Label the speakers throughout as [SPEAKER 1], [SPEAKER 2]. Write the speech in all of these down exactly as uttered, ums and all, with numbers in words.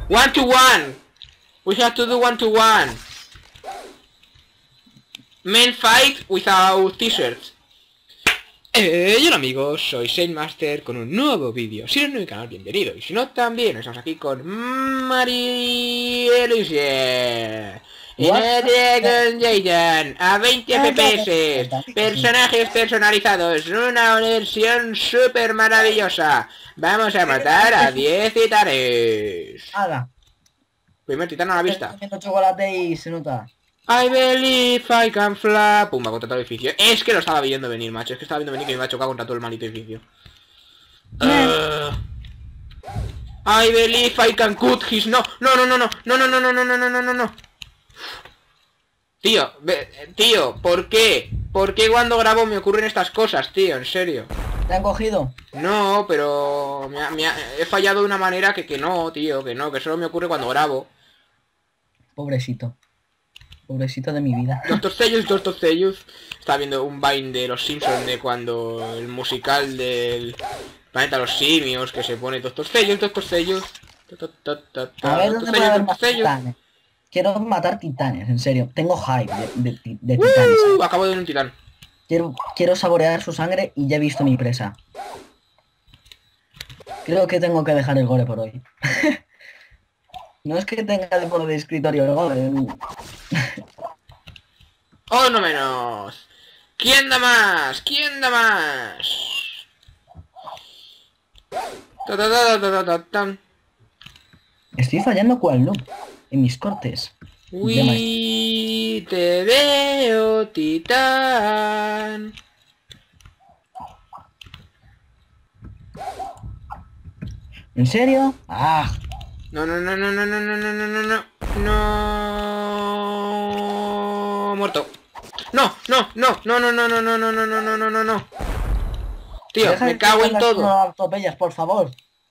[SPEAKER 1] One to one. We have to do one to one. Men fight without t-shirts. Eh, hola amigos, soy Saintmaster con un nuevo vídeo. Si no, en mi canal, bienvenido. Y si no, también estamos aquí con Marieluse. con Jaden a veinte F P S. Personajes personalizados. Una versión súper maravillosa. Vamos a matar a diez titanes.
[SPEAKER 2] Haga.
[SPEAKER 1] Primer titán a la vista.
[SPEAKER 2] Comiendo chocolate y se nota.
[SPEAKER 1] I believe I can fly. Pumba, contra todo el edificio. Es que lo estaba viendo venir, macho. Es que estaba viendo venir que me iba a chocar contra todo el maldito edificio. Uh, I believe I can cut his... No, no, no, no, no, no, no, no, no, no, no, no, no, no, no. Tío, ve, tío, ¿por qué? ¿Por qué cuando grabo me ocurren estas cosas, tío? En serio.
[SPEAKER 2] ¿Te han cogido?
[SPEAKER 1] No, pero... Me ha, me ha, he fallado de una manera que, que no, tío, que no, que solo me ocurre cuando grabo.
[SPEAKER 2] Pobrecito. Pobrecito de mi vida.
[SPEAKER 1] Doctor Seuss, Doctor Seuss. Estaba viendo un Vine de los Simpsons de cuando el musical del planeta de los simios que se pone Doctor Seuss, Doctor Seuss.
[SPEAKER 2] A ver dónde puede haber más titanes. Quiero matar titanes, en serio. Tengo hype de, de, de titanes.
[SPEAKER 1] Uh, acabo de ver un titán.
[SPEAKER 2] Quiero, quiero saborear su sangre y ya he visto mi presa. Creo que tengo que dejar el gore por hoy. No es que tenga de por de escritorio el gore.
[SPEAKER 1] Oh, no menos. ¿Quién da más? ¿Quién da más? Ta, ta, ta, ta, ta, ta.
[SPEAKER 2] Estoy fallando cual noob en mis cortes.
[SPEAKER 1] Uy, te veo, titán.
[SPEAKER 2] ¿En serio? Ah.
[SPEAKER 1] No, no, no, no, no, no, no, no, no, no, no, no, muerto. No, no, no, no, no, no, no, no, no, no, no, no, no, no, no. Tío,
[SPEAKER 2] Deja
[SPEAKER 1] me cago en todo.
[SPEAKER 2] Atropellas, por favor.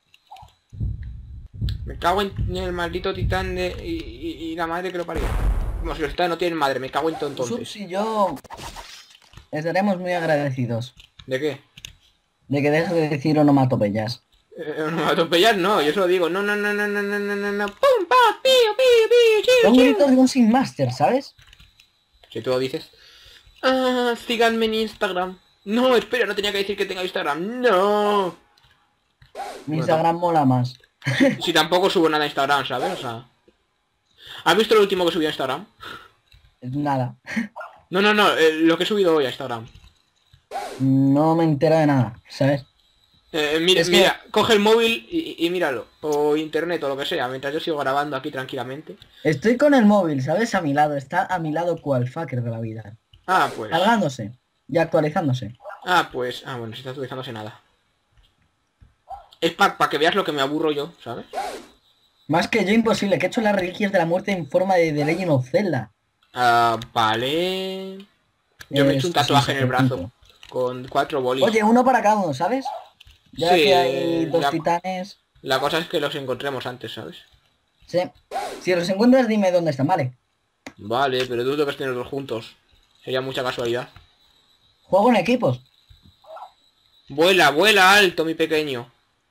[SPEAKER 1] Me cago en el maldito titán de y, y, y la madre que lo parió. Como si los titanes no tienen madre, me cago en todo entonces.
[SPEAKER 2] Subs y yo estaremos muy agradecidos.
[SPEAKER 1] ¿De qué?
[SPEAKER 2] De que dejes de decir onomatopeyas.
[SPEAKER 1] Eh, onomatopeyas no, yo solo digo no, no, no, no, no, no, no, no, no, pum, pa, pío, pío, pío, chiu,
[SPEAKER 2] Son
[SPEAKER 1] chiu.
[SPEAKER 2] gritos de un Saintmaster, ¿sabes?
[SPEAKER 1] Si tú lo dices. Ah, síganme en Instagram. No, espera, no tenía que decir que tenga Instagram. No.
[SPEAKER 2] Mi Instagram mola más.
[SPEAKER 1] Si tampoco subo nada a Instagram, ¿sabes? O sea... ¿Has visto lo último que subí a Instagram?
[SPEAKER 2] Nada.
[SPEAKER 1] No, no, no, eh, lo que he subido hoy a Instagram.
[SPEAKER 2] No me entero de nada, ¿sabes?
[SPEAKER 1] Eh, mira,
[SPEAKER 2] Es que-
[SPEAKER 1] mira, coge el móvil y, y míralo. O internet o lo que sea, mientras yo sigo grabando aquí tranquilamente.
[SPEAKER 2] Estoy con el móvil, ¿sabes? A mi lado. Está a mi lado cual fucker de la vida.
[SPEAKER 1] Ah, pues.
[SPEAKER 2] Cargándose. Y actualizándose.
[SPEAKER 1] Ah, pues. Ah, bueno, si está actualizándose nada. Es para pa que veas lo que me aburro yo, ¿sabes?
[SPEAKER 2] Más que yo imposible, que he hecho las reliquias de la muerte en forma de The Legend of Zelda.
[SPEAKER 1] Ah, vale. Yo me he hecho un
[SPEAKER 2] Es-
[SPEAKER 1] tatuaje
[SPEAKER 2] sí,
[SPEAKER 1] en el brazo.
[SPEAKER 2] perfecto.
[SPEAKER 1] Con cuatro bolis.
[SPEAKER 2] Oye, uno para cada uno, ¿sabes? Ya
[SPEAKER 1] Sí,
[SPEAKER 2] que hay dos
[SPEAKER 1] la-
[SPEAKER 2] titanes.
[SPEAKER 1] La cosa es que los encontremos antes, ¿sabes?
[SPEAKER 2] Sí. Si los encuentras, dime dónde están, ¿vale?
[SPEAKER 1] Vale, pero dudo que estén los dos juntos. Sería mucha casualidad.
[SPEAKER 2] Juego en equipos.
[SPEAKER 1] Vuela, vuela alto, mi pequeño.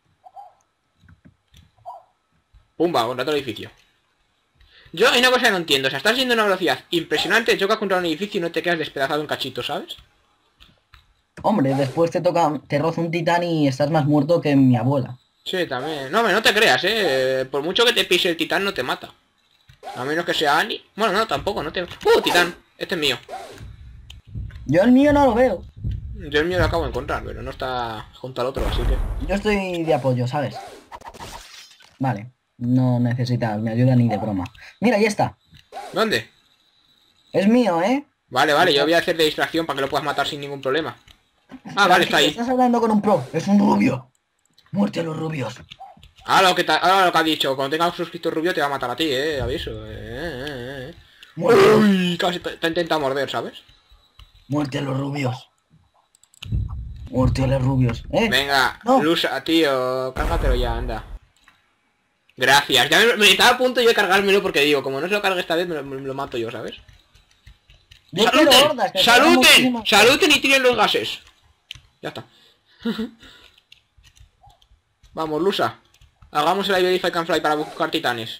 [SPEAKER 1] Pumba, contra todo el edificio. Yo hay una cosa que no entiendo. O sea, estás yendo a una velocidad impresionante, chocas contra un edificio y no te quedas despedazado en cachito, ¿sabes?
[SPEAKER 2] Hombre, después te toca, te roza un titán y estás más muerto que mi abuela.
[SPEAKER 1] Sí, también. No, hombre, no te creas, ¿eh? Por mucho que te pise el titán, no te mata. A menos que sea Annie. Bueno, no, tampoco, no te... ¡Uh, titán! Este es mío.
[SPEAKER 2] Yo el mío no lo veo.
[SPEAKER 1] Yo el mío lo acabo de encontrar, pero no está junto al otro, así que...
[SPEAKER 2] Yo estoy de apoyo, ¿sabes? Vale. No necesitas mi ayuda ni de broma. Mira, ya está.
[SPEAKER 1] ¿Dónde?
[SPEAKER 2] Es mío, ¿eh?
[SPEAKER 1] Vale, vale, yo voy a hacer de distracción para que lo puedas matar sin ningún problema. Ah, vale, está ahí.
[SPEAKER 2] Estás hablando con un pro. Es un rubio. Muerte a los rubios.
[SPEAKER 1] Ahora lo que, ta- ahora lo que ha dicho, cuando tenga un suscriptor rubio te va a matar a ti, eh, aviso. Eh, eh, eh.
[SPEAKER 2] Muerte,
[SPEAKER 1] Uy, casi te, te ha intentado morder, ¿sabes?
[SPEAKER 2] muerte a los rubios. Muerte a los rubios. ¿Eh?
[SPEAKER 1] Venga,
[SPEAKER 2] No.
[SPEAKER 1] Lusa, tío, cárgatelo ya, anda. Gracias, ya me, me estaba a punto yo de cargármelo porque digo, como no se lo cargue esta vez, me, lo- me lo mato yo, ¿sabes?
[SPEAKER 2] Yo quiero
[SPEAKER 1] ¡Saluten!
[SPEAKER 2] hordas, que
[SPEAKER 1] ¡Saluten!
[SPEAKER 2] tenemos muchísimas-
[SPEAKER 1] ¡Saluten y tiren los gases! Ya está. Vamos, Lusa. Hagamos el I Believe I Can Fly para buscar titanes.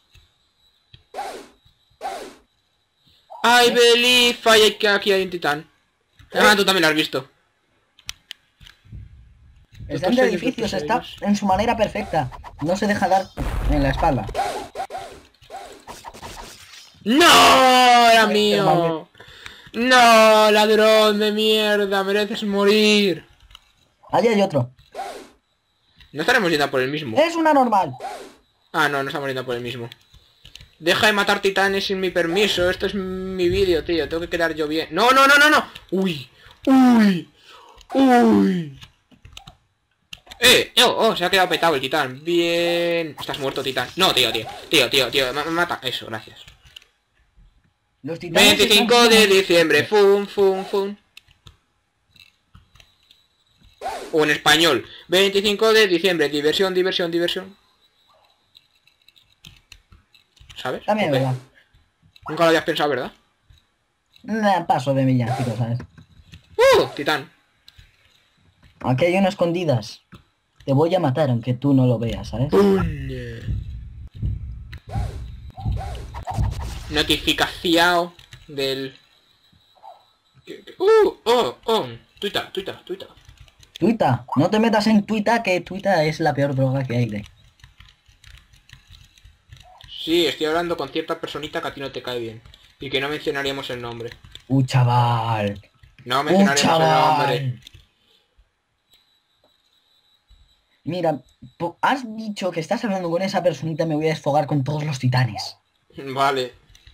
[SPEAKER 1] I believe I... que aquí hay un titán. Ah, tú también lo has visto.
[SPEAKER 2] Está entre edificios, está en su manera perfecta. No se deja dar en la espalda.
[SPEAKER 1] ¡No! ¡Era mío! ¡No! ¡Ladrón de mierda! ¡Mereces morir!
[SPEAKER 2] Allí hay otro.
[SPEAKER 1] No estaremos yendo a por el mismo.
[SPEAKER 2] Es una normal.
[SPEAKER 1] Ah, no, no estamos yendo a por el mismo. Deja de matar titanes sin mi permiso. Esto es mi vídeo, tío. Tengo que quedar yo bien. ¡No, no, no, no, no! ¡Uy! ¡Uy! ¡Uy! ¡Eh! ¡Oh! ¡Oh! Se ha quedado petado el titán. Bien. Estás muerto, titán. No, tío, tío. Tío, tío, tío. Me mata. Eso, gracias.
[SPEAKER 2] Los titanes
[SPEAKER 1] veinticinco de diciembre. Fum, fum, fum. O en español. veinticinco de diciembre. Diversión, diversión, diversión. ¿Sabes?
[SPEAKER 2] También,
[SPEAKER 1] Okay.
[SPEAKER 2] ¿verdad?
[SPEAKER 1] Nunca lo habías pensado, ¿verdad?
[SPEAKER 2] Nah, paso de villancico, ¿sabes?
[SPEAKER 1] ¡Uh! Titán.
[SPEAKER 2] Aquí hay unas escondidas. Te voy a matar aunque tú no lo veas, ¿sabes?
[SPEAKER 1] Puñe. Notificación del... ¡Uh! ¡Oh! ¡Oh! Tuita, tuita, tuita.
[SPEAKER 2] Tuita. No te metas en Tuita, que Tuita es la peor droga que hay de...
[SPEAKER 1] Sí, estoy hablando con cierta personita que a ti no te cae bien. Y que no mencionaríamos el nombre.
[SPEAKER 2] ¡Uh, chaval!
[SPEAKER 1] No
[SPEAKER 2] ¡Uh,
[SPEAKER 1] mencionaremos el nombre.
[SPEAKER 2] chaval! Mira, has dicho que estás hablando con esa personita, me voy a desfogar con todos los titanes.
[SPEAKER 1] Vale.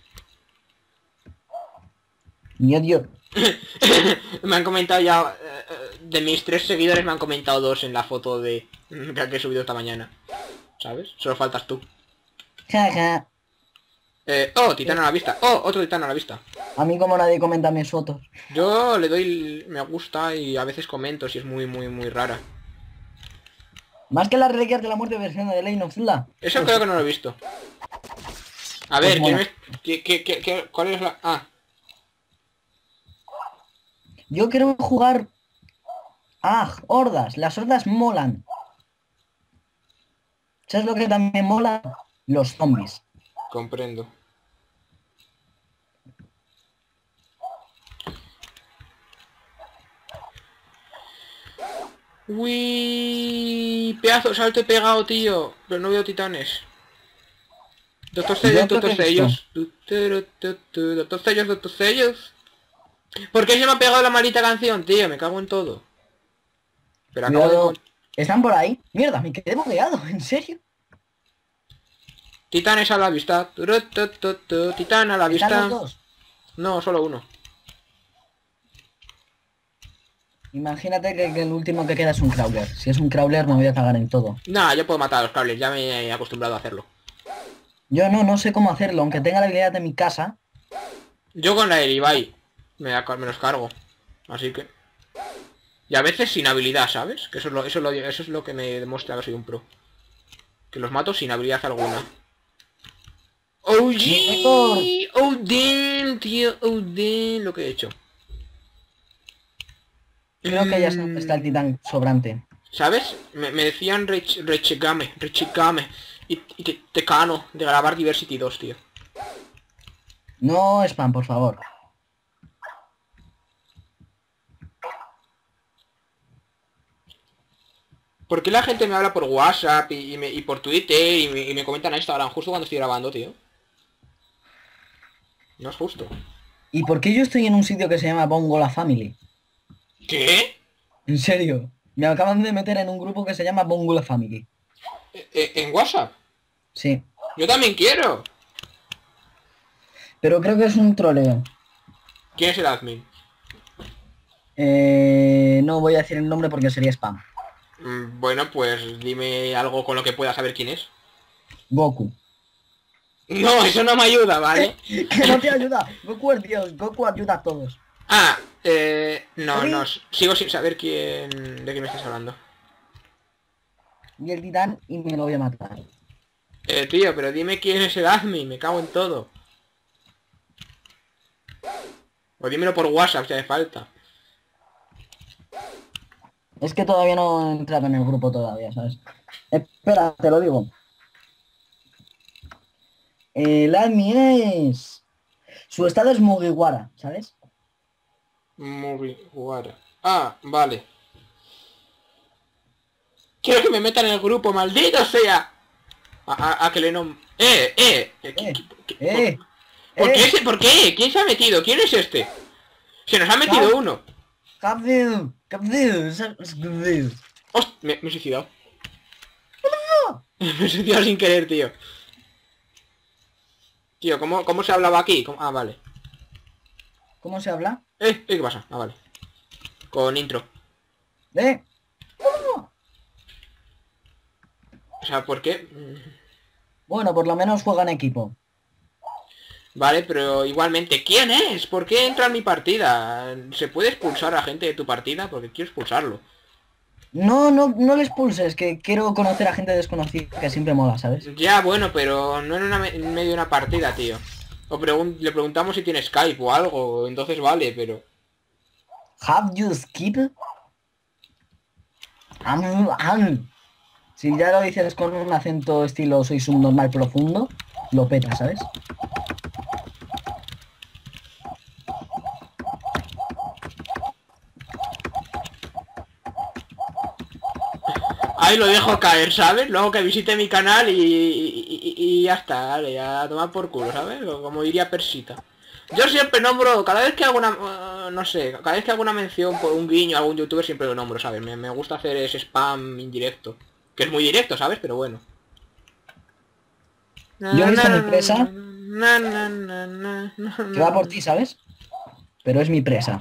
[SPEAKER 2] Mi odio.
[SPEAKER 1] Me han comentado ya... eh, de mis tres seguidores me han comentado dos en la foto de... que he subido esta mañana. ¿Sabes? Solo faltas tú.
[SPEAKER 2] Jaja.
[SPEAKER 1] Eh, oh, titán a la vista. Oh, otro titán a la vista.
[SPEAKER 2] A mí como nadie comenta mis fotos.
[SPEAKER 1] Yo le doy me gusta y a veces comento si es muy, muy, muy rara.
[SPEAKER 2] Más que las reliquias de la muerte versión de Legend of Zelda.
[SPEAKER 1] Eso
[SPEAKER 2] Pues
[SPEAKER 1] creo
[SPEAKER 2] sí.
[SPEAKER 1] que no lo he visto. A
[SPEAKER 2] Pues
[SPEAKER 1] ver, ¿quién
[SPEAKER 2] mola.
[SPEAKER 1] me... ¿Qué, qué, qué, qué- cuál es la...? Ah,
[SPEAKER 2] Yo quiero jugar... Ah, hordas. Las hordas molan. ¿Sabes lo que también mola? Los zombies.
[SPEAKER 1] comprendo. Uy, pedazo, salto he pegado, tío. Pero no veo titanes. Doctor sellos,
[SPEAKER 2] Yo creo
[SPEAKER 1] doctor
[SPEAKER 2] que he
[SPEAKER 1] sellos. Tu, tu, tu, tu, Doctor sellos, doctor sellos. ¿Por qué se me ha pegado la maldita canción, tío? Me cago en todo. Pero acabo de...
[SPEAKER 2] Cuidado.
[SPEAKER 1] con-
[SPEAKER 2] ¿Están por ahí? Mierda, me quedé bugueado, ¿en serio?
[SPEAKER 1] Titanes a la vista. Tu, tu, tu, tu, Titán a la
[SPEAKER 2] ¿Están
[SPEAKER 1] vista.
[SPEAKER 2] los dos?
[SPEAKER 1] No, solo uno.
[SPEAKER 2] Imagínate que, que el último que queda es un crawler. Si es un crawler me voy a cagar en todo.
[SPEAKER 1] Nah, yo puedo matar a los cables, ya me he acostumbrado a hacerlo.
[SPEAKER 2] Yo no, no sé cómo hacerlo, aunque tenga la habilidad de mi casa.
[SPEAKER 1] Yo con la del Ibai me, la- me los cargo. Así que... Y a veces sin habilidad, ¿sabes? Que eso es lo, eso es lo, eso es lo que me demuestra que soy un pro. Que los mato sin habilidad alguna. Oh, yeah. Oh, damn, tío. Oh, damn, lo que he hecho.
[SPEAKER 2] Creo que ya está,
[SPEAKER 1] Mm,
[SPEAKER 2] está el titán sobrante.
[SPEAKER 1] ¿Sabes? Me, me decían rech, Rechigame, Rechigame y, y te, Tecano de grabar Diversity dos, tío.
[SPEAKER 2] No spam, por favor.
[SPEAKER 1] ¿Por qué la gente me habla por WhatsApp y, y me- y por Twitter y me, y me comentan a Instagram justo cuando estoy grabando, tío? No es justo.
[SPEAKER 2] ¿Y por qué yo estoy en un sitio que se llama Bongo la Family?
[SPEAKER 1] ¿Qué?
[SPEAKER 2] En serio. Me acaban de meter en un grupo que se llama Bongo la Family.
[SPEAKER 1] ¿E- e- ¿En WhatsApp?
[SPEAKER 2] Sí.
[SPEAKER 1] Yo también quiero.
[SPEAKER 2] Pero creo que es un troleo.
[SPEAKER 1] ¿Quién es el admin?
[SPEAKER 2] Eh, no voy a decir el nombre porque sería spam.
[SPEAKER 1] Mm, Bueno, pues dime algo con lo que pueda saber quién es.
[SPEAKER 2] Goku.
[SPEAKER 1] No, eso no me ayuda, ¿vale?
[SPEAKER 2] Que no te ayuda. Goku es Dios. Goku ayuda a todos.
[SPEAKER 1] Ah, eh... No,
[SPEAKER 2] ¿Sí?
[SPEAKER 1] no, sigo sin saber quién... de quién me estás hablando.
[SPEAKER 2] Y el titán y me lo voy a matar.
[SPEAKER 1] Eh, tío, pero dime quién es el admin, me cago en todo. O dímelo por WhatsApp si hace falta.
[SPEAKER 2] Es que todavía no he entrado en el grupo todavía, ¿sabes? Espera, te lo digo. El admin es... Su estado es Mugiwara, ¿sabes?
[SPEAKER 1] Mugiwara. Ah, vale. Quiero que me metan en el grupo, maldito sea. A, a, a que le nom... ¡Eh, eh! eh,
[SPEAKER 2] Eh,
[SPEAKER 1] ¿qué, qué,
[SPEAKER 2] eh,
[SPEAKER 1] ¿Por, ¿por qué
[SPEAKER 2] eh.
[SPEAKER 1] ese? ¿Por qué? ¿Quién se ha metido? ¿Quién es este? Se nos ha metido
[SPEAKER 2] Cap-
[SPEAKER 1] uno.
[SPEAKER 2] Capdeo, Capdeo, Capdeo.
[SPEAKER 1] Host, me, me he suicidado. Me he suicidado sin querer, tío. Tío, ¿cómo, cómo se hablaba aquí? ¿Cómo? Ah, vale.
[SPEAKER 2] ¿Cómo se habla?
[SPEAKER 1] Eh, eh, ¿qué pasa? Ah, vale. Con intro.
[SPEAKER 2] ¿Eh?
[SPEAKER 1] O sea, ¿por qué?
[SPEAKER 2] Bueno, por lo menos juegan equipo.
[SPEAKER 1] Vale, pero igualmente, ¿quién es? ¿Por qué entra en mi partida? ¿Se puede expulsar a gente de tu partida? Porque quiero expulsarlo.
[SPEAKER 2] No, no, no les pulses, que quiero conocer a gente desconocida, que siempre mola, ¿sabes?
[SPEAKER 1] Ya, bueno, pero no en, una me- en medio de una partida, tío. O pregun- le preguntamos si tiene Skype o algo, entonces vale, pero...
[SPEAKER 2] Have you skip? Am, am. Si ya lo dices con un acento estilo soy subnormal profundo, lo peta, ¿sabes?
[SPEAKER 1] Ahí lo dejo caer, ¿sabes? Luego que visite mi canal y, y, y- y ya está, vale, a tomar por culo, ¿sabes? O como diría Persita. Yo siempre nombro, cada vez que hago una... eh, no sé, cada vez que hago una mención por un guiño a algún youtuber siempre lo nombro, ¿sabes? Me, me gusta hacer ese spam indirecto. Que es muy directo, ¿sabes? Pero bueno.
[SPEAKER 2] Yo he visto mi presa
[SPEAKER 1] Na, na, na, na, na,
[SPEAKER 2] que va por
[SPEAKER 1] na.
[SPEAKER 2] ti, ¿sabes? Pero es mi presa.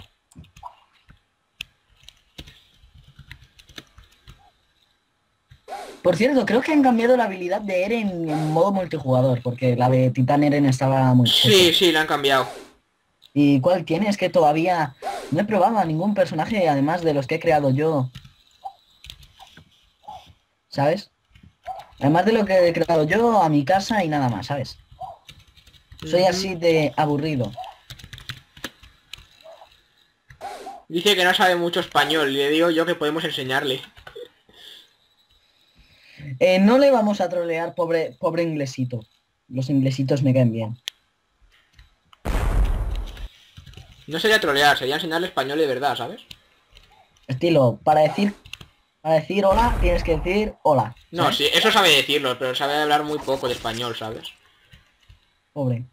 [SPEAKER 2] Por cierto, creo que han cambiado la habilidad de Eren en modo multijugador, porque la de Titán Eren estaba muy
[SPEAKER 1] Sí,
[SPEAKER 2] cheto.
[SPEAKER 1] sí, la han cambiado.
[SPEAKER 2] ¿Y cuál tiene? Es que todavía no he probado a ningún personaje, además de los que he creado yo. ¿Sabes? Además de lo que he creado yo, a mi casa y nada más, ¿sabes? Soy así de aburrido.
[SPEAKER 1] Dice que no sabe mucho español, y le digo yo que podemos enseñarle.
[SPEAKER 2] Eh, no le vamos a trolear, pobre, pobre inglesito. Los inglesitos me caen bien.
[SPEAKER 1] No sería trolear, sería enseñarle español de verdad, ¿sabes?
[SPEAKER 2] Estilo, para decir, para decir hola, tienes que decir hola.
[SPEAKER 1] No,
[SPEAKER 2] ¿sabes?
[SPEAKER 1] sí, eso sabe decirlo, pero sabe hablar muy poco de español, ¿sabes?
[SPEAKER 2] Pobre.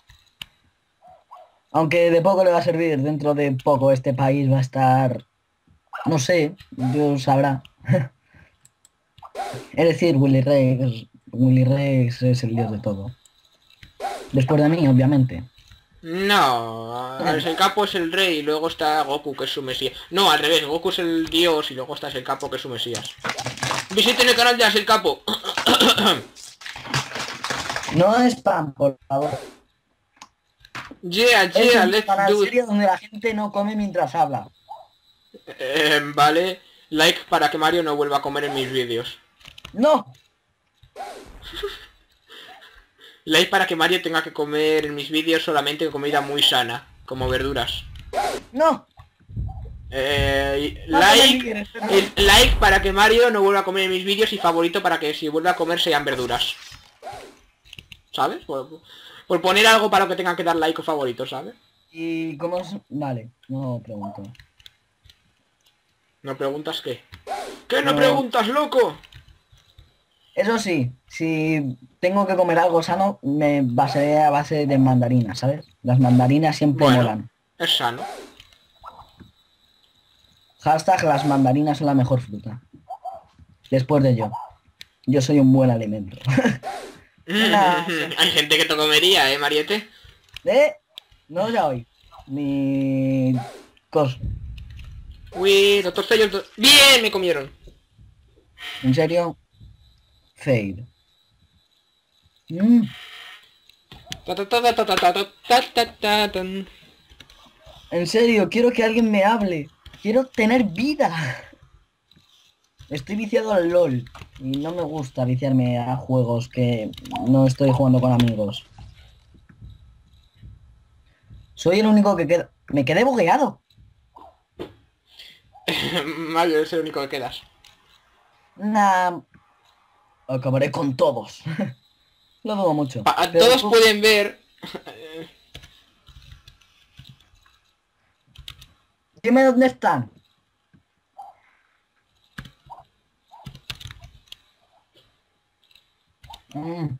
[SPEAKER 2] Aunque de poco le va a servir, dentro de poco este país va a estar... No sé, Dios sabrá. Es decir, Willy Rex, Willy Rex es el dios de todo. Después de mí, obviamente.
[SPEAKER 1] No, el capo es el rey y luego está Goku, que es su mesías. No, al revés, Goku es el dios y luego está el capo, que es su mesías. Visiten el canal de el capo.
[SPEAKER 2] No es spam, por favor.
[SPEAKER 1] Yeah,
[SPEAKER 2] Es
[SPEAKER 1] yeah,
[SPEAKER 2] un
[SPEAKER 1] let's
[SPEAKER 2] canal
[SPEAKER 1] do it.
[SPEAKER 2] serio donde la gente no come mientras habla.
[SPEAKER 1] Eh, vale, like para que Mario no vuelva a comer en mis vídeos.
[SPEAKER 2] ¡No!
[SPEAKER 1] Like para que Mario tenga que comer en mis vídeos solamente comida muy sana, como verduras.
[SPEAKER 2] ¡No!
[SPEAKER 1] Eh,
[SPEAKER 2] No,
[SPEAKER 1] like,
[SPEAKER 2] no, no, no.
[SPEAKER 1] el like para que Mario no vuelva a comer en mis vídeos y favorito para que si vuelva a comer sean verduras. ¿Sabes? Por, por poner algo para lo que tengan que dar like o favorito, ¿sabes?
[SPEAKER 2] ¿Y cómo es? Vale, no pregunto.
[SPEAKER 1] ¿No preguntas qué? ¿Qué no
[SPEAKER 2] No.
[SPEAKER 1] preguntas, loco?
[SPEAKER 2] Eso sí, si tengo que comer algo sano, me basaré a base de mandarinas, ¿sabes? Las mandarinas siempre
[SPEAKER 1] Bueno,
[SPEAKER 2] molan.
[SPEAKER 1] es sano.
[SPEAKER 2] Hashtag las mandarinas son la mejor fruta. Después de yo. Yo soy un buen alimento. Una-
[SPEAKER 1] Hay gente que te comería, ¿eh, Mariette?
[SPEAKER 2] ¿Eh? No ya hoy. Ni... Cos.
[SPEAKER 1] Uy, doctor Sello... do- ¡Bien! Me comieron.
[SPEAKER 2] ¿En serio? Fade. Mm.
[SPEAKER 1] Ta, ta, ta, ta, ta, ta, ta, ta, ta, ta, tan.
[SPEAKER 2] En serio, quiero que alguien me hable. Quiero tener vida. Estoy viciado al LOL. Y no me gusta viciarme a juegos que no estoy jugando con amigos. Soy el único que queda... Me quedé bugueado.
[SPEAKER 1] Mario, es el único que quedas.
[SPEAKER 2] Nah. acabaré con todos. Lo dudo mucho.
[SPEAKER 1] Pa-
[SPEAKER 2] pero
[SPEAKER 1] todos
[SPEAKER 2] tú-
[SPEAKER 1] pueden ver...
[SPEAKER 2] Dime dónde están. Mm.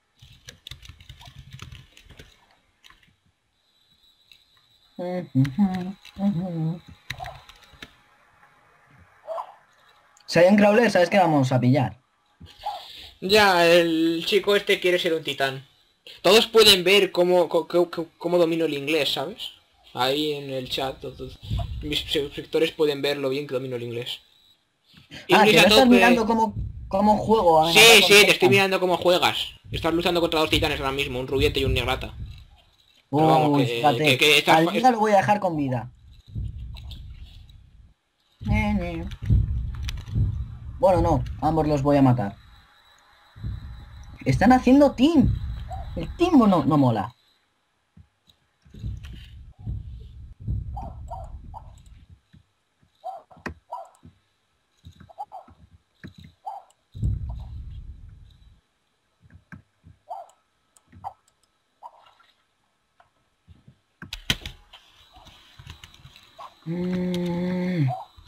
[SPEAKER 2] Si hay un crawler, ¿sabes qué vamos a pillar?
[SPEAKER 1] Ya, el chico este quiere ser un titán. Todos pueden ver cómo, cómo, cómo- cómo domino el inglés, ¿sabes? Ahí en el chat, todos, mis suscriptores pueden ver lo bien que domino el inglés.
[SPEAKER 2] Ah, que
[SPEAKER 1] Inglés
[SPEAKER 2] no
[SPEAKER 1] a
[SPEAKER 2] estás
[SPEAKER 1] tope.
[SPEAKER 2] mirando cómo, cómo juego. a
[SPEAKER 1] Sí,
[SPEAKER 2] ganar con
[SPEAKER 1] sí, te estoy
[SPEAKER 2] Titan.
[SPEAKER 1] mirando cómo juegas. Estás luchando contra dos titanes ahora mismo, un rubiete y un negrata. Pero vamos,
[SPEAKER 2] Uy,
[SPEAKER 1] que,
[SPEAKER 2] fíjate.
[SPEAKER 1] que, que estás...
[SPEAKER 2] Al vida lo voy a dejar con vida. Ne, ne. Bueno, no, ambos los voy a matar. Están haciendo team. El team no, no mola. Mm.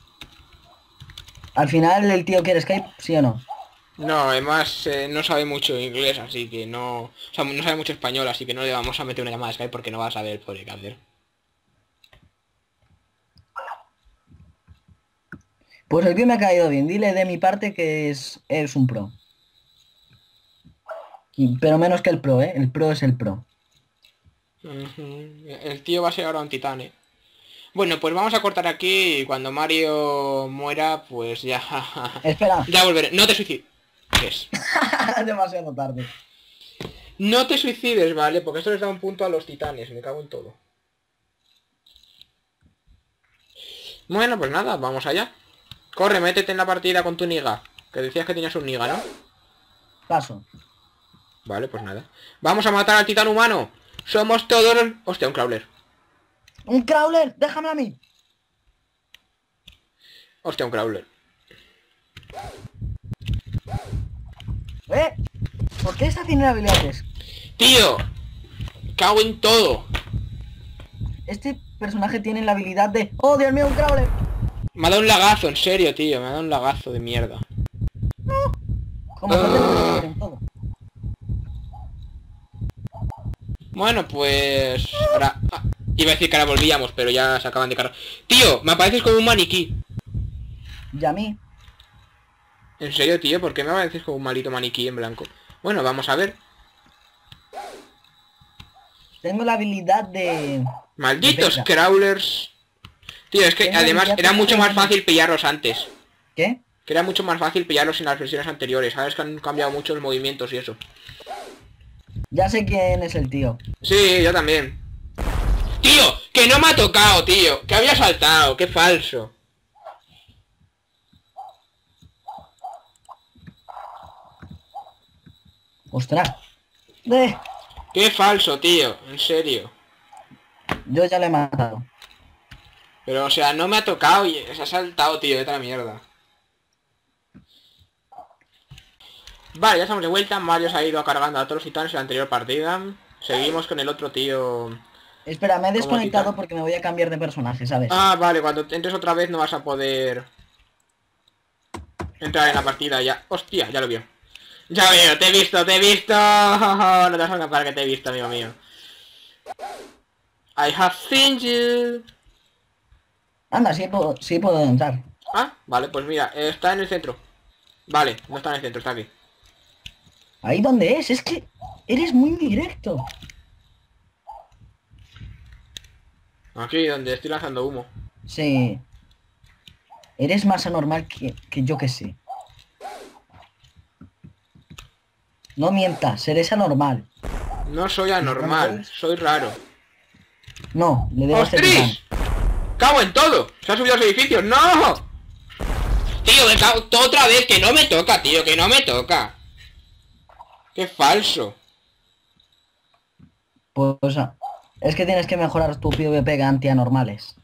[SPEAKER 2] Al final el tío quiere Skype, ¿sí o no?
[SPEAKER 1] No, además eh, no sabe mucho inglés, así que no... O sea, no sabe mucho español, así que no le vamos a meter una llamada de Skype porque no va a saber el pobre Calder.
[SPEAKER 2] Pues el tío me ha caído bien. Dile de mi parte que es, es un pro. Y- pero menos que el pro, ¿eh? El pro es el pro.
[SPEAKER 1] Ujú. El tío va a ser ahora un titán, ¿eh? Bueno, pues vamos a cortar aquí y cuando Mario muera, pues ya...
[SPEAKER 2] Espera.
[SPEAKER 1] ya volveré. No te suicides. ¿Qué es?
[SPEAKER 2] Demasiado tarde.
[SPEAKER 1] No te suicides, ¿vale? Porque esto les da un punto a los titanes, me cago en todo. Bueno, pues nada, vamos allá. Corre, métete en la partida con tu niga. Que decías que tenías un niga, ¿no?
[SPEAKER 2] Paso.
[SPEAKER 1] Vale, pues nada. Vamos a matar al titán humano. Somos todos los... Hostia, un crawler.
[SPEAKER 2] ¡Un crawler! ¡Déjame a mí!
[SPEAKER 1] Hostia, un crawler.
[SPEAKER 2] ¿Eh? ¿Por qué está tiene habilidades?
[SPEAKER 1] ¡Tío! Cago en todo.
[SPEAKER 2] Este personaje tiene la habilidad de... ¡Oh, Dios mío, un crawler!
[SPEAKER 1] Me ha dado un lagazo, en serio, tío. Me ha dado un lagazo de mierda.
[SPEAKER 2] Como uh. en todo.
[SPEAKER 1] Bueno, pues... Ahora... Ah, iba a decir que ahora volvíamos, pero ya se acaban de cargar. Tío, me apareces como un maniquí.
[SPEAKER 2] Y a mí.
[SPEAKER 1] ¿En serio, tío? ¿Por qué me apareces como un malito maniquí en blanco? Bueno, vamos a ver.
[SPEAKER 2] Tengo la habilidad de...
[SPEAKER 1] Malditos
[SPEAKER 2] de
[SPEAKER 1] crawlers. Tío, es que
[SPEAKER 2] Tengo
[SPEAKER 1] además
[SPEAKER 2] habilidad
[SPEAKER 1] era
[SPEAKER 2] de-
[SPEAKER 1] mucho más fácil pillarlos antes.
[SPEAKER 2] ¿Qué?
[SPEAKER 1] Que era mucho más fácil pillarlos en las versiones anteriores. Sabes que han cambiado mucho los movimientos y eso.
[SPEAKER 2] Ya sé quién es el tío.
[SPEAKER 1] Sí, yo también. Tío, que no me ha tocado, tío. Que había saltado, qué falso.
[SPEAKER 2] ¡Ostras! ¡De!
[SPEAKER 1] Qué falso, tío. En serio.
[SPEAKER 2] Yo ya le he matado.
[SPEAKER 1] Pero, o sea, no me ha tocado y se ha saltado, tío. Vete a la mierda. Vale, ya estamos de vuelta. Mario se ha ido cargando a todos los titanes en la anterior partida. Seguimos con el otro tío.
[SPEAKER 2] Espera, me he
[SPEAKER 1] Como
[SPEAKER 2] desconectado
[SPEAKER 1] titán.
[SPEAKER 2] porque me voy a cambiar de personaje, ¿sabes?
[SPEAKER 1] Ah, vale, cuando entres otra vez no vas a poder entrar en la partida ya. Hostia, ya lo vio. Ya veo, te he visto, te he visto. No te vas a escapar que te he visto, amigo mío. I have seen you.
[SPEAKER 2] Anda, sí puedo, sí puedo entrar.
[SPEAKER 1] Ah, vale, pues mira, eh, está en el centro. Vale, no está en el centro, está aquí.
[SPEAKER 2] ¿Ahí dónde es? Es que eres muy directo.
[SPEAKER 1] Aquí, donde estoy lanzando humo.
[SPEAKER 2] Sí. Eres más anormal que, que yo que sé. No mientas, eres anormal.
[SPEAKER 1] No soy anormal, soy raro.
[SPEAKER 2] No, le debo hacer titán.
[SPEAKER 1] ¡Ostras! ¡Cago en todo! ¡Se han subido los edificios! ¡No! Tío, me cago otra vez, que no me toca, tío, que no me toca. ¡Qué falso!
[SPEAKER 2] Pues ah, es que tienes que mejorar tu PvP anti-anormales.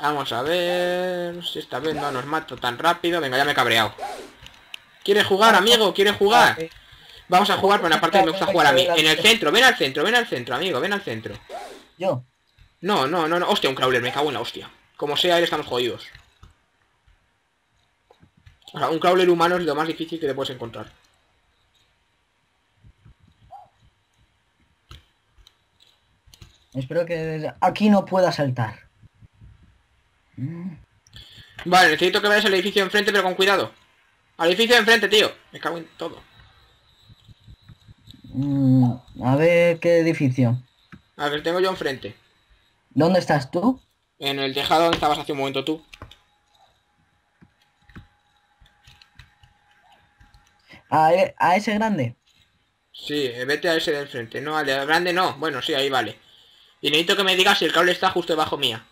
[SPEAKER 1] Vamos a ver si esta vez no nos mato tan rápido. Venga, ya me he cabreado. ¿Quieres jugar, amigo? ¿Quieres jugar? Vamos a jugar, pero aparte me gusta jugar a mí. En el centro, ven al centro, ven al centro, amigo, ven al centro.
[SPEAKER 2] ¿Yo?
[SPEAKER 1] No, no, no, no. Hostia, un crawler, me cago en la hostia. Como sea, ahí estamos jodidos. O sea, un crawler humano es lo más difícil que te puedes encontrar.
[SPEAKER 2] Espero que desde aquí no pueda saltar. Mm.
[SPEAKER 1] Vale, necesito que vayas al edificio de enfrente, pero con cuidado. Al edificio de enfrente, tío. Me cago en todo.
[SPEAKER 2] Mm, a ver qué edificio.
[SPEAKER 1] A ver, tengo yo enfrente.
[SPEAKER 2] ¿Dónde estás tú?
[SPEAKER 1] En el tejado donde estabas hace un momento tú.
[SPEAKER 2] ¿A, e- a ese grande?
[SPEAKER 1] Sí, eh, vete a ese de enfrente. No, al de grande no. Bueno, sí, ahí vale. Y necesito que me digas si el cable está justo debajo mía.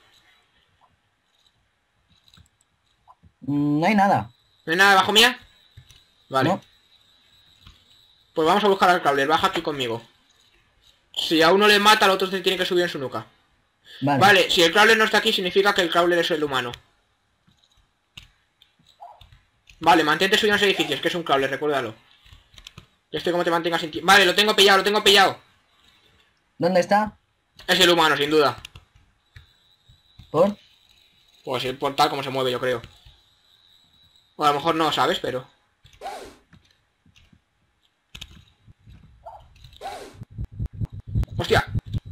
[SPEAKER 2] Mm, no hay nada.
[SPEAKER 1] ¿No hay nada debajo mía? Vale.
[SPEAKER 2] No.
[SPEAKER 1] Pues vamos a buscar al cable. Baja aquí conmigo. Si a uno le mata, al otro se tiene que subir en su nuca.
[SPEAKER 2] Vale.
[SPEAKER 1] Vale, si el crawler no está aquí, significa que el crawler es el humano. Vale, mantente subido en los edificios, que es un crawler, recuérdalo. Y este como te mantengas sin ti. Vale, lo tengo pillado, lo tengo pillado.
[SPEAKER 2] ¿Dónde está?
[SPEAKER 1] Es el humano, sin duda.
[SPEAKER 2] ¿Por?
[SPEAKER 1] Pues el por tal como se mueve, yo creo. O a lo mejor no, ¿sabes? Pero... ¡Hostia!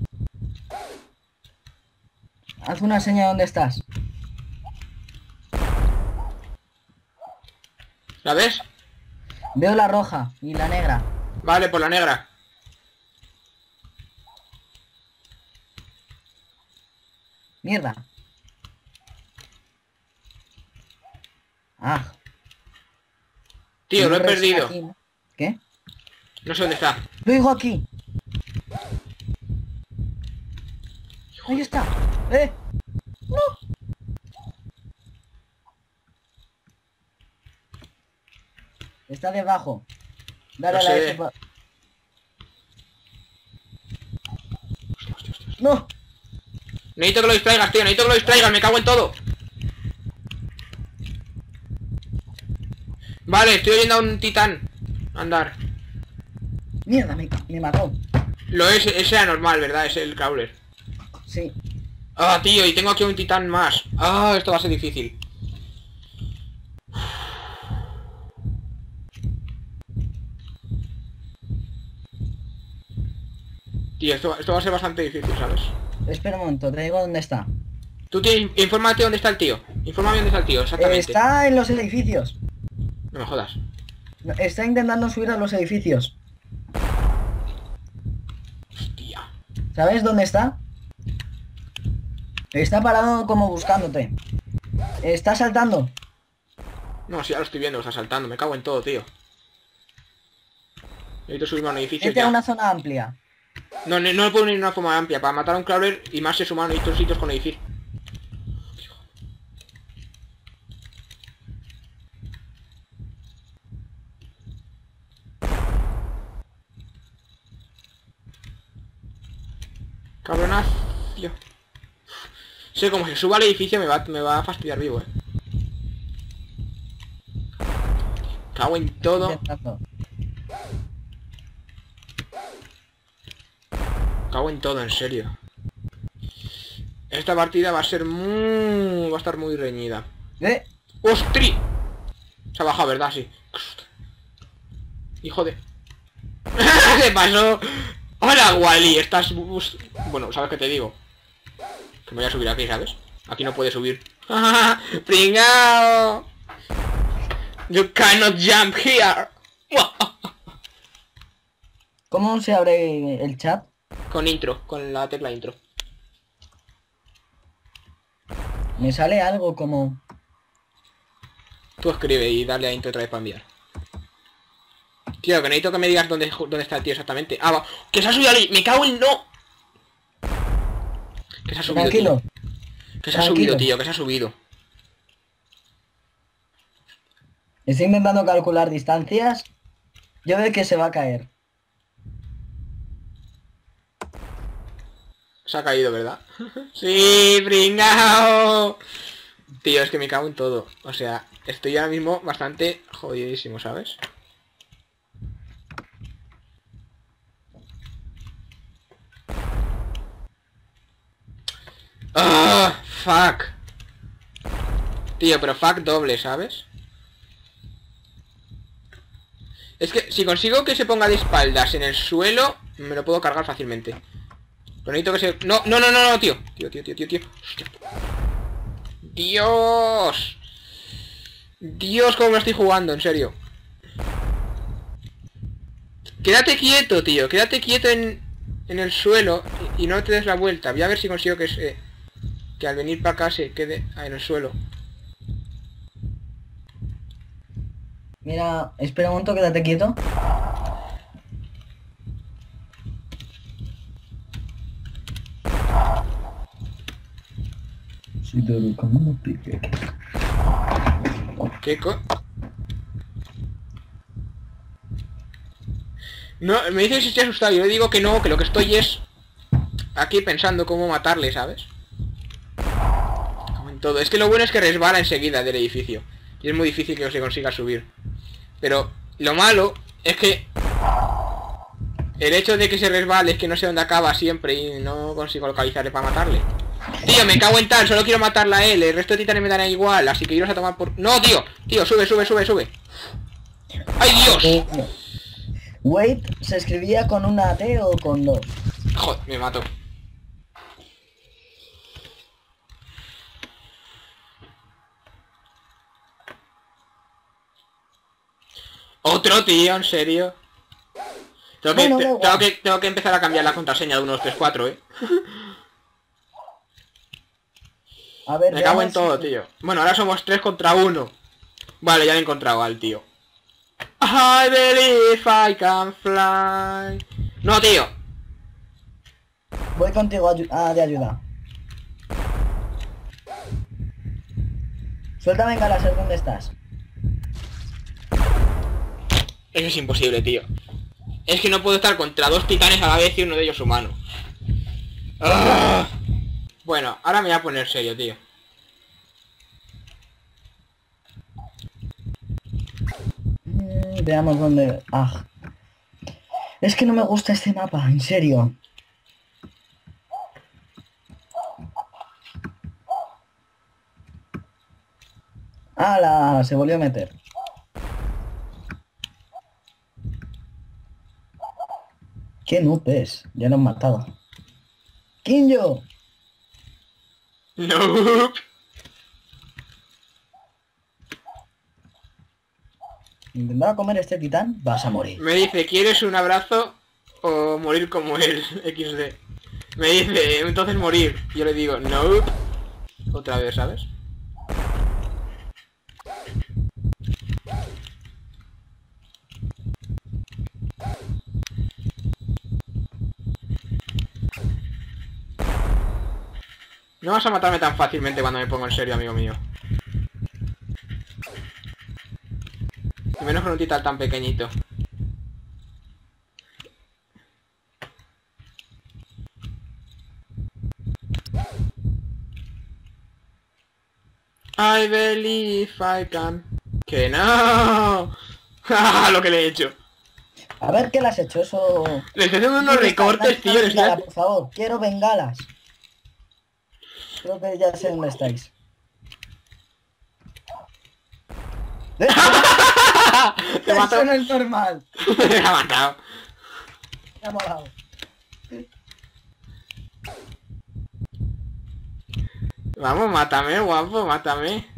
[SPEAKER 2] Haz una seña donde estás.
[SPEAKER 1] ¿La ves?
[SPEAKER 2] Veo la roja y la negra.
[SPEAKER 1] Vale, por la negra.
[SPEAKER 2] Mierda. Ah.
[SPEAKER 1] Tío, lo he
[SPEAKER 2] No resina
[SPEAKER 1] perdido.
[SPEAKER 2] aquí, ¿no? ¿Qué?
[SPEAKER 1] No sé dónde está.
[SPEAKER 2] Lo digo aquí. Ahí está. ¡Eh! ¡No! Está debajo. Dale
[SPEAKER 1] No
[SPEAKER 2] a la
[SPEAKER 1] sé.
[SPEAKER 2] F pa- ¡No!
[SPEAKER 1] Necesito que lo distraigas, tío. Necesito que lo distraigas. Me cago en todo. Vale, estoy oyendo a un titán andar.
[SPEAKER 2] Mierda, me, me mató.
[SPEAKER 1] Lo es, ese era normal, ¿verdad? Es el crawler.
[SPEAKER 2] Sí.
[SPEAKER 1] Ah, tío, y tengo aquí un titán más. Ah, esto va a ser difícil. Tío, esto, esto va a ser bastante difícil, ¿sabes?
[SPEAKER 2] Espera un momento, te digo dónde está.
[SPEAKER 1] Tú tienes... Infórmate dónde está el tío. Infórmame dónde está el tío, exactamente.
[SPEAKER 2] Está en los edificios.
[SPEAKER 1] No me jodas.
[SPEAKER 2] Está intentando subir a los edificios.
[SPEAKER 1] Hostia.
[SPEAKER 2] ¿Sabes dónde está? Está parado como buscándote. Está saltando.
[SPEAKER 1] No, sí, ya lo estoy viendo, está saltando. Me cago en todo, tío. Necesito subirme a un edificio
[SPEAKER 2] Vete a
[SPEAKER 1] ya.
[SPEAKER 2] una zona amplia.
[SPEAKER 1] No, no, no puedo ir en una forma amplia. Para matar a un crawler y más si es humano, necesito sitios con edificio. Cabronazo. Sé como si suba al edificio me va, me va a fastidiar vivo, eh. Cago en todo.
[SPEAKER 2] Intentando.
[SPEAKER 1] Cago en todo, en serio. Esta partida va a ser muy... va a estar muy reñida.
[SPEAKER 2] ¿Eh?
[SPEAKER 1] ¡Ostri! Se ha bajado, ¿verdad? Sí. Hijo de... ¿Qué pasó? Hola, Wally. Estás... bus- Bueno, ¿sabes qué te digo? Que me voy a subir aquí, ¿sabes? Aquí no puede subir. ¡Pringao! You cannot jump here.
[SPEAKER 2] ¿Cómo se abre el chat?
[SPEAKER 1] Con intro, con la tecla intro.
[SPEAKER 2] Me sale algo como...
[SPEAKER 1] Tú escribe y dale a intro otra vez para enviar. Tío, que necesito que me digas dónde, dónde está el tío exactamente. Ah, va. ¡Que se ha subido ahí! ¡Me cago en no! Que se ha subido,
[SPEAKER 2] Tranquilo.
[SPEAKER 1] tío. Que se ha
[SPEAKER 2] Tranquilo.
[SPEAKER 1] subido, tío, que se ha subido.
[SPEAKER 2] Estoy intentando calcular distancias. Yo veo que se va a caer.
[SPEAKER 1] Se ha caído, ¿verdad? ¡Sí, pringao! Tío, es que me cago en todo. O sea, estoy ahora mismo bastante jodidísimo, ¿sabes? ¡Ah! ¡Fuck! Tío, pero fuck doble, ¿sabes? Es que si consigo que se ponga de espaldas en el suelo, me lo puedo cargar fácilmente. Pero necesito que se... No, no, no, no, no, tío. Tío, tío, tío, tío, tío. Hostia. Dios. Dios, cómo me lo estoy jugando, en serio. Quédate quieto, tío. Quédate quieto en, en el suelo y, y no te des la vuelta. Voy a ver si consigo que se... Que al venir para acá se quede en el suelo.
[SPEAKER 2] Mira, espera un momento, quédate quieto. Sí, pero como no pique.
[SPEAKER 1] ¿Qué co...? No, me dice si estoy asustado. Yo le digo que no, que lo que estoy es... Aquí pensando cómo matarle, ¿sabes? Como en todo. Es que lo bueno es que resbala enseguida del edificio. Y es muy difícil que se consiga subir. Pero lo malo es que... El hecho de que se resbale es que no sé dónde acaba siempre y no consigo localizarle para matarle. Tío, me cago en tal, solo quiero matarla a él. El resto de titanes me dan igual, así que iros a tomar por... ¡No, tío! Tío, sube, sube, sube, sube. ¡Ay, Dios!
[SPEAKER 2] Wait, ¿se escribía con una T o con dos?
[SPEAKER 1] Joder, me mato. Otro, tío, en serio. Tengo que,
[SPEAKER 2] Bueno,
[SPEAKER 1] te-
[SPEAKER 2] da
[SPEAKER 1] tengo
[SPEAKER 2] igual.
[SPEAKER 1] que, tengo que empezar a cambiar la contraseña de uno dos tres cuatro, eh.
[SPEAKER 2] A ver,
[SPEAKER 1] Me cago en
[SPEAKER 2] veamos
[SPEAKER 1] todo,
[SPEAKER 2] si-
[SPEAKER 1] tío. Bueno, ahora somos tres contra uno. Vale, ya he encontrado al tío. I believe I can fly. No, tío.
[SPEAKER 2] Voy contigo ayu- ah, de ayuda. Suelta bengalas, ¿dónde estás?
[SPEAKER 1] Eso es imposible, tío. Es que no puedo estar contra dos titanes a la vez y uno de ellos humano. ¡Ah! Bueno, ahora me voy a poner serio, tío.
[SPEAKER 2] Mm, veamos dónde... Ah. Es que no me gusta este mapa, en serio. ¡Hala! Se volvió a meter. ¡Qué noob es! Ya lo han matado. ¡Kinjo!
[SPEAKER 1] No.
[SPEAKER 2] Intentaba comer este titán, vas a morir.
[SPEAKER 1] Me dice, ¿quieres un abrazo o morir como él? equis de. Me dice, entonces morir. Yo le digo, no. Otra vez, ¿sabes? No vas a matarme tan fácilmente cuando me pongo en serio, amigo mío. Y menos con un titán tan pequeñito. I believe I can. ¡Que no! Lo que le he hecho.
[SPEAKER 2] A ver qué le has hecho, eso...
[SPEAKER 1] Le estoy haciendo unos recortes, tío. Le estoy
[SPEAKER 2] Bengala,
[SPEAKER 1] haciendo-
[SPEAKER 2] por favor, quiero bengalas. Creo que ya sé dónde estáis. ¡Eh!
[SPEAKER 1] Te mato.
[SPEAKER 2] Eso no es normal.
[SPEAKER 1] Me ha matado.
[SPEAKER 2] Me ha molado.
[SPEAKER 1] Vamos, mátame, guapo, mátame.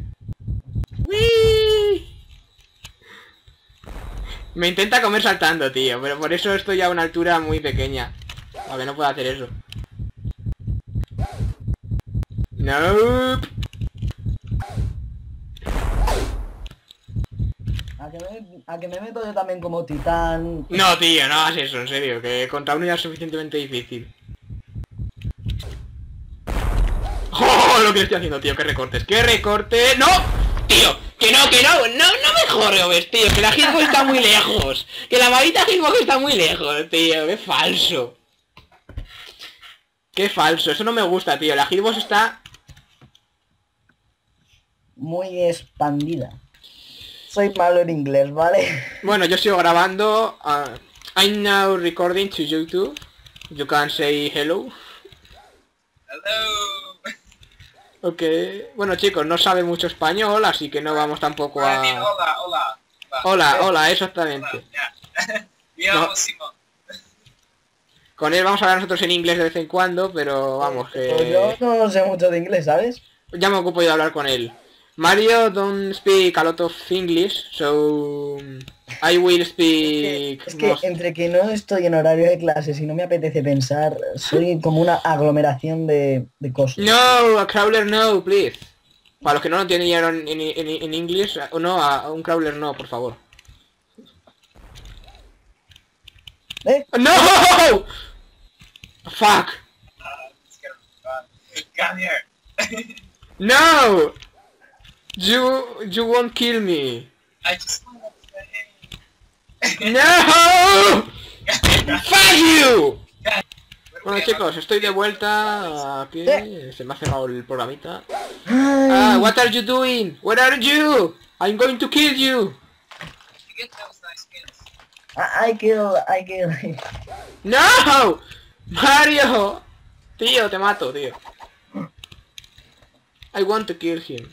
[SPEAKER 1] ¡Uy! Me intenta comer saltando, tío, pero por eso estoy a una altura muy pequeña. A ver, no puedo hacer eso. No.
[SPEAKER 2] A que, me, a que me meto yo también como titán.
[SPEAKER 1] No, tío, no hagas eso, en serio, que contra uno ya es suficientemente difícil. ¡Oh! Lo que estoy haciendo, tío, qué recortes, qué recortes. ¡No! Tío, que no, que no, no, no me jorobes, tío, que la hitbox está muy lejos. Que la varita hitbox está muy lejos, tío, qué falso. Qué falso, eso no me gusta, tío. La hitbox está...
[SPEAKER 2] muy expandida. Soy malo en inglés, ¿vale?
[SPEAKER 1] Bueno, yo sigo grabando. Uh, I'm now recording to YouTube. You can say hello.
[SPEAKER 3] Hello.
[SPEAKER 1] Ok. Bueno, chicos, no sabe mucho español, así que no vamos tampoco
[SPEAKER 3] I mean,
[SPEAKER 1] a...
[SPEAKER 3] hola, hola.
[SPEAKER 1] Hola, hola,
[SPEAKER 3] Hola,
[SPEAKER 1] exactamente.
[SPEAKER 3] yeah. Me llamo
[SPEAKER 1] No.
[SPEAKER 3] Simón.
[SPEAKER 1] Con él vamos a hablar nosotros en inglés de vez en cuando, pero vamos,
[SPEAKER 2] Pero yo
[SPEAKER 1] que...
[SPEAKER 2] no sé mucho de inglés, ¿sabes?
[SPEAKER 1] Ya me ocupo yo de hablar con él. Mario don't speak a lot of English, so I will speak
[SPEAKER 2] Es que
[SPEAKER 1] most...
[SPEAKER 2] entre que no estoy en horario de clases y no me apetece pensar, soy como una aglomeración de, de cosas.
[SPEAKER 1] No, a crawler no, please. Para los que no lo entendieron en, en, en inglés, o no, a un crawler no, por favor.
[SPEAKER 2] ¿Eh?
[SPEAKER 1] ¡No! Fuck.
[SPEAKER 3] Uh, it's gonna be fun. Come here.
[SPEAKER 1] No! You you won't kill me.
[SPEAKER 3] I just want to play.
[SPEAKER 1] No! Fuck you! Bueno
[SPEAKER 3] Okay,
[SPEAKER 1] chicos, estoy de vuelta aquí. Se me ha cerrado el programita.
[SPEAKER 2] Ay,
[SPEAKER 1] Ah, what are you doing? Where are you? I'm going to kill you.
[SPEAKER 3] you get those nice skins.
[SPEAKER 2] I, I kill, I kill.
[SPEAKER 1] No! Mario! Tío, te mato, tío. I want to kill him.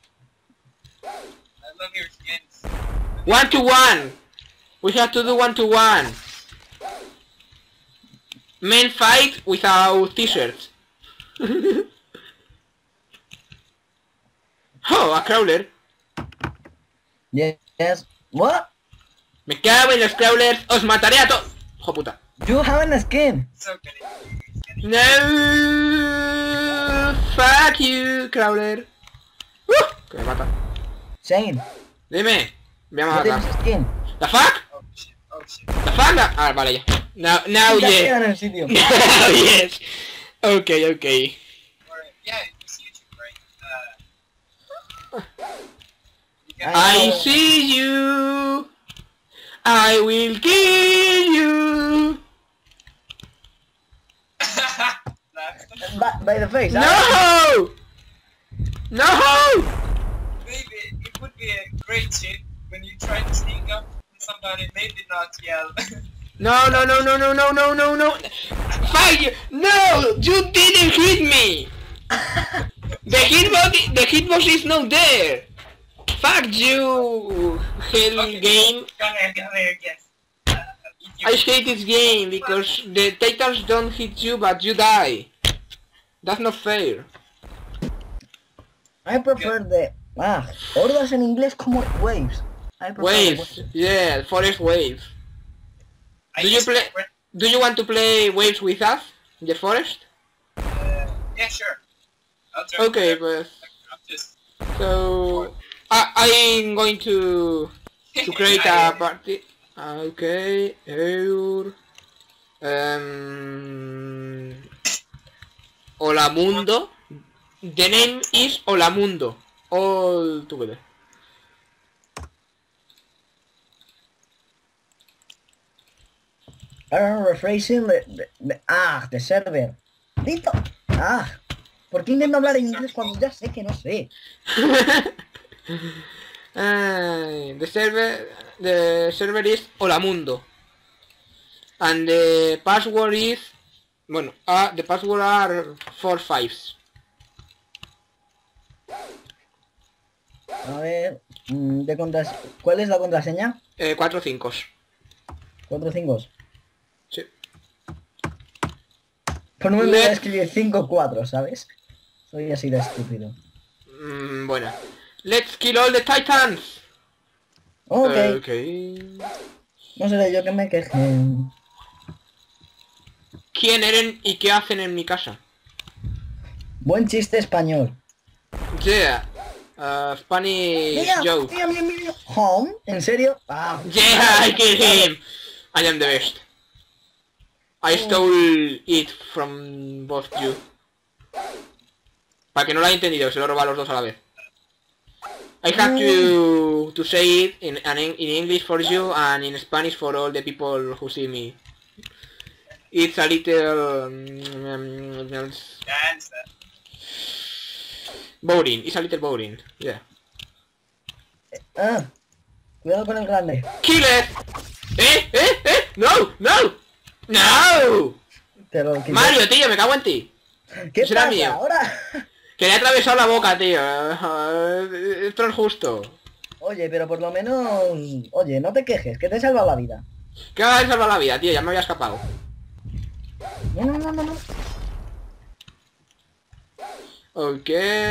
[SPEAKER 3] I love your skins.
[SPEAKER 1] One to one! We have to do one to one. Men fight without t-shirts. Oh, a crawler.
[SPEAKER 2] Yes. What?
[SPEAKER 1] Me cago en los crawlers. Os mataré a todos. Hijo puta.
[SPEAKER 2] You have a skin.
[SPEAKER 3] So good.
[SPEAKER 1] No. Fuck you, crawler. Uh, que me mata.
[SPEAKER 2] Shane,
[SPEAKER 1] Dime. Voy a
[SPEAKER 2] no
[SPEAKER 1] matar.
[SPEAKER 2] tienes skin.
[SPEAKER 1] ¿La fuck?
[SPEAKER 3] Oh shit. Oh shit.
[SPEAKER 1] ¿La fuck? La- Ah, vale, ya. Now, now,
[SPEAKER 2] Ya
[SPEAKER 1] yeah.
[SPEAKER 2] queda en el sitio.
[SPEAKER 1] Now, yes. Okay, okay.
[SPEAKER 3] Alright. Yeah, it's YouTube, right? Uh. You can
[SPEAKER 1] I see you. I will kill you.
[SPEAKER 2] By, by the face. ¿sabes?
[SPEAKER 1] No! No!
[SPEAKER 3] Maybe it would be a great tip when you try to sneak up to somebody, maybe not yell.
[SPEAKER 1] No, no, no, no, no, no, no, no, no. Fuck you. No, you didn't hit me. The hitbox, the hitbox is not there. Fuck you, hell
[SPEAKER 3] Okay,
[SPEAKER 1] game.
[SPEAKER 3] Come here, come here, yes. Uh, you-
[SPEAKER 1] I hate this game because the titans don't hit you but you die. That's not fair.
[SPEAKER 2] I prefer the... Ah, hordas en inglés como waves. I prefer the
[SPEAKER 1] Waves, yeah, forest waves.
[SPEAKER 3] I
[SPEAKER 1] Do you
[SPEAKER 3] used to
[SPEAKER 1] play?
[SPEAKER 3] re-
[SPEAKER 1] Do you want to play waves with us in the forest?
[SPEAKER 3] Uh, yeah, sure. I'll join
[SPEAKER 1] Okay,
[SPEAKER 3] you.
[SPEAKER 1] but
[SPEAKER 3] I'm just.
[SPEAKER 1] so I I'm going to to create a party. Okay, here. Um, Hola Mundo. The name is Hola Mundo. All together.
[SPEAKER 2] Ah, rephrasing the, the, the- ah, the server. Dito. Ah, ¿por qué intento hablar en inglés cuando ya sé que no sé?
[SPEAKER 1] uh, the server the server is Hola Mundo. And the password is bueno, uh, the password are four fives.
[SPEAKER 2] A ver, mm, de contras... ¿cuál es la contraseña?
[SPEAKER 1] Eh, cuatro cinco.
[SPEAKER 2] Cuatro cinco.
[SPEAKER 1] Sí.
[SPEAKER 2] Pues no me voy a
[SPEAKER 1] Let-
[SPEAKER 2] escribir cinco cuatro, ¿sabes? Soy así de estúpido.
[SPEAKER 1] Mm, bueno. Let's kill all the titans.
[SPEAKER 2] Ok,
[SPEAKER 1] Okay.
[SPEAKER 2] no seré yo que me queje.
[SPEAKER 1] ¿Quién eran y qué hacen en mi casa?
[SPEAKER 2] Buen chiste español.
[SPEAKER 1] Yeah. Uh, Spanish
[SPEAKER 2] Mira,
[SPEAKER 1] joke.
[SPEAKER 2] mira, mira, mira. Home, ¿en serio? Ah,
[SPEAKER 1] Yeah, I killed him. I am the best. I stole it from both you. Para que no lo haya entendido, se lo roba a los dos a la vez. I have to to say it in in English for you and in Spanish for all the people who see me. It's a little... mm,
[SPEAKER 3] Dance that.
[SPEAKER 1] boring. It's a little boring. Yeah.
[SPEAKER 2] Ah, cuidado con el grande.
[SPEAKER 1] Kill it! ¡Eh! ¡Eh! ¡Eh! ¡No! ¡No! ¡No!
[SPEAKER 2] Te lo quito.
[SPEAKER 1] Mario, tío, me cago en ti.
[SPEAKER 2] ¿Qué
[SPEAKER 1] será
[SPEAKER 2] pasa
[SPEAKER 1] mío.
[SPEAKER 2] ahora?
[SPEAKER 1] Que le he atravesado la boca, tío. Esto no es justo.
[SPEAKER 2] Oye, pero por lo menos... Oye, no te quejes, que te he salvado la vida.
[SPEAKER 1] ¿Qué va a salvar la vida, tío? Ya me había escapado.
[SPEAKER 2] No, no, no, no, no.
[SPEAKER 1] Ok.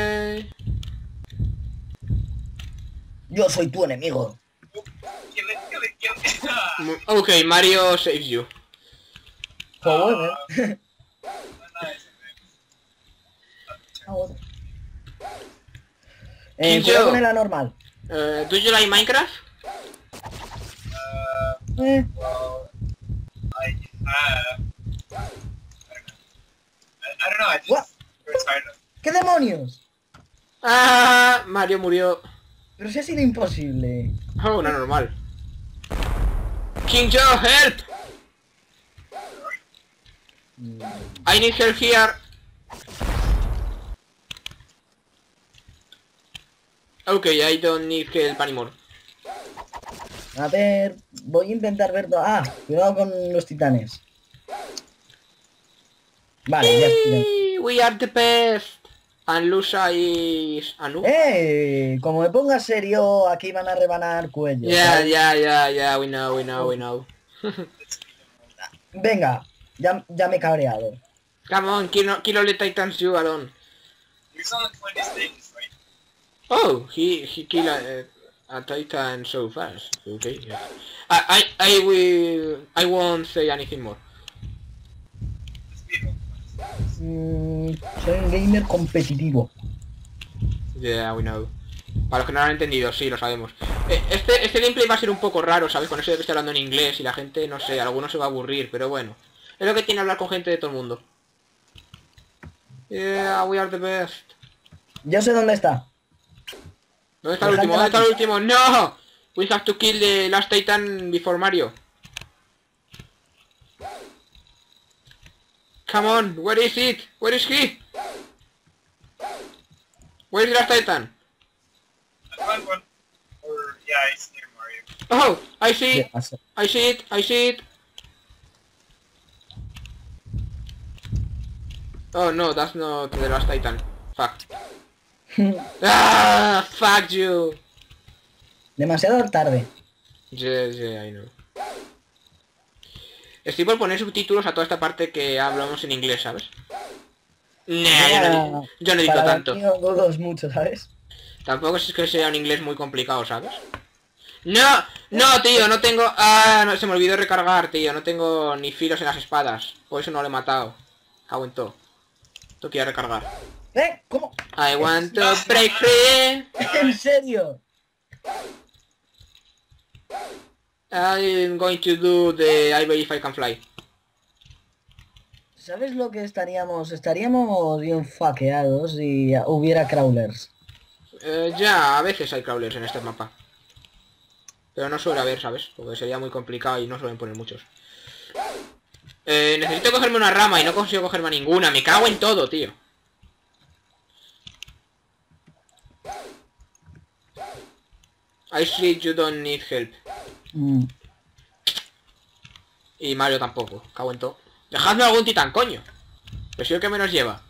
[SPEAKER 2] Yo soy tu enemigo.
[SPEAKER 3] Kill it, kill it, kill it. Ah,
[SPEAKER 1] M- Ok, Mario saves you.
[SPEAKER 2] Joder,
[SPEAKER 3] nice,
[SPEAKER 2] Ah, bueno. Eh,
[SPEAKER 1] Quincho.
[SPEAKER 2] cuidado con el anormal.
[SPEAKER 1] Uh, do you like Minecraft?
[SPEAKER 3] Uh,
[SPEAKER 2] Eh,
[SPEAKER 3] well, I have. I don't know. I, I don't know. I just
[SPEAKER 2] What?
[SPEAKER 3] grew tired of.
[SPEAKER 2] ¿qué demonios?
[SPEAKER 1] Ah, Mario murió.
[SPEAKER 2] Pero si ha sido imposible.
[SPEAKER 1] Oh, una normal. King Joe, help! I need help here. Okay, I don't need help anymore.
[SPEAKER 2] A ver, voy a intentar ver... Ah, cuidado con los titanes. Vale, ya estoy.
[SPEAKER 1] Yay, we are the best. And Lusa is Anu.
[SPEAKER 2] ¡Eh! Como me ponga serio, aquí van a rebanar cuello.
[SPEAKER 1] Yeah,
[SPEAKER 2] ¿sabes?
[SPEAKER 1] yeah, yeah, yeah, we know, we know, we know.
[SPEAKER 2] Venga, ya, ya me he cabreado.
[SPEAKER 1] Come on, kill, no, kill all the titans you alone.
[SPEAKER 3] He's on the twenty stages, right?
[SPEAKER 1] Oh, he he killed a, a titan so fast. Okay, yeah. I I I will I won't say anything more.
[SPEAKER 3] Let's be able to.
[SPEAKER 2] Mm, soy un gamer competitivo.
[SPEAKER 1] Yeah, we know. Para los que no lo han entendido, sí, lo sabemos. Eh, Este, este gameplay va a ser un poco raro, ¿sabes? Con eso de que estoy hablando en inglés y la gente, no sé, algunos se va a aburrir, pero bueno. Es lo que tiene hablar con gente de todo el mundo. Yeah, we are the best.
[SPEAKER 2] Yo sé dónde está.
[SPEAKER 1] ¿Dónde está el último? ¿Dónde está el último? ¡No! We have to kill the last titan before Mario. Come on, where is it? Where is he? Where is the last titan?
[SPEAKER 3] I found one. Or yeah, it's near Mario.
[SPEAKER 1] Oh, I see
[SPEAKER 2] ¿Qué
[SPEAKER 1] it,
[SPEAKER 2] pasa?
[SPEAKER 1] I see it, I see it. Oh no, that's not the last titan. Fuck. Ah, fuck you.
[SPEAKER 2] Demasiado tarde.
[SPEAKER 1] Yeah, yeah, I know. Estoy por poner subtítulos a toda esta parte que hablamos en inglés, ¿sabes? Nah, yo no, yo no edito
[SPEAKER 2] Para
[SPEAKER 1] tanto.
[SPEAKER 2] mí no dudos mucho, ¿sabes?
[SPEAKER 1] Tampoco es que sea un inglés muy complicado, ¿sabes? No, no, tío, no tengo... Ah, no, se me olvidó recargar, tío. No tengo ni filos en las espadas. Por eso no lo he matado. Cago en todo. Tengo que ir a recargar.
[SPEAKER 2] ¿Eh? ¿Cómo?
[SPEAKER 1] I want to break free.
[SPEAKER 2] ¿En serio?
[SPEAKER 1] I'm going to do the I believe I can fly.
[SPEAKER 2] ¿Sabes lo que estaríamos? Estaríamos bien faqueados si hubiera crawlers.
[SPEAKER 1] Eh, ya, a veces hay crawlers en este mapa. Pero no suele haber, ¿sabes? Porque sería muy complicado y no suelen poner muchos. Eh, necesito cogerme una rama y no consigo cogerme a ninguna. Me cago en todo, tío. I see you don't need help.
[SPEAKER 2] Mm.
[SPEAKER 1] Y Mario tampoco. Cago en todo. Dejadme algún titán, coño. Pues soy el que menos lleva.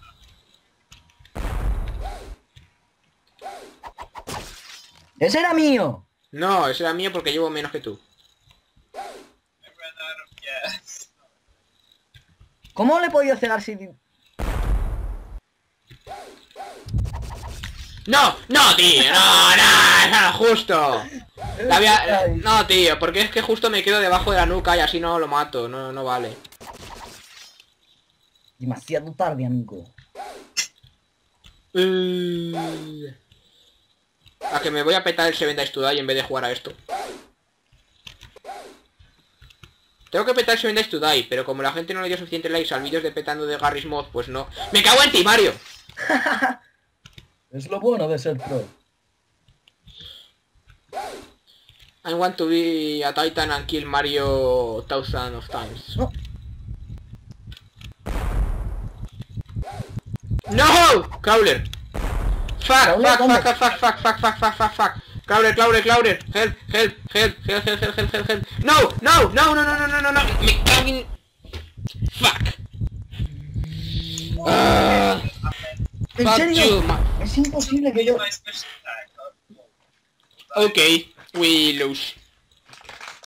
[SPEAKER 2] ¡Ese era mío!
[SPEAKER 1] No, ese era mío porque llevo menos que tú.
[SPEAKER 3] I ran out of gas.
[SPEAKER 2] ¿Cómo le he podido cegar si...
[SPEAKER 1] ¡No! ¡No, tío! ¡No, no! ¡Eso no es justo! La había- No, tío, porque es que justo me quedo debajo de la nuca y así no lo mato. No, no vale.
[SPEAKER 2] Demasiado tarde, amigo.
[SPEAKER 1] Uh, A que me voy a petar el Seven Days to Die en vez de jugar a esto. Tengo que petar el Seven Days to Die, pero como la gente no le dio suficiente likes al vídeo de petando de Garry's Mod, pues no. ¡Me cago en ti, Mario!
[SPEAKER 2] Es lo bueno de ser pro.
[SPEAKER 1] I want to be a Titan and kill Mario thousand of times.
[SPEAKER 2] No.
[SPEAKER 1] Crawler. Fuck,
[SPEAKER 2] Crawler,
[SPEAKER 1] fuck,
[SPEAKER 2] ¿dónde?
[SPEAKER 1] fuck, fuck, fuck, fuck, fuck, fuck, fuck, fuck. Crawler, Crawler, Crawler. Help, help, help, help, help, help, help, help, help. No, no, no, no, no, no, no, no, no. Me cago en... Fuck. Ah,
[SPEAKER 2] ¿En
[SPEAKER 1] fuck
[SPEAKER 2] serio?
[SPEAKER 1] you, ma-
[SPEAKER 2] Es imposible que yo...
[SPEAKER 3] My special attack.
[SPEAKER 1] Okay, we lose.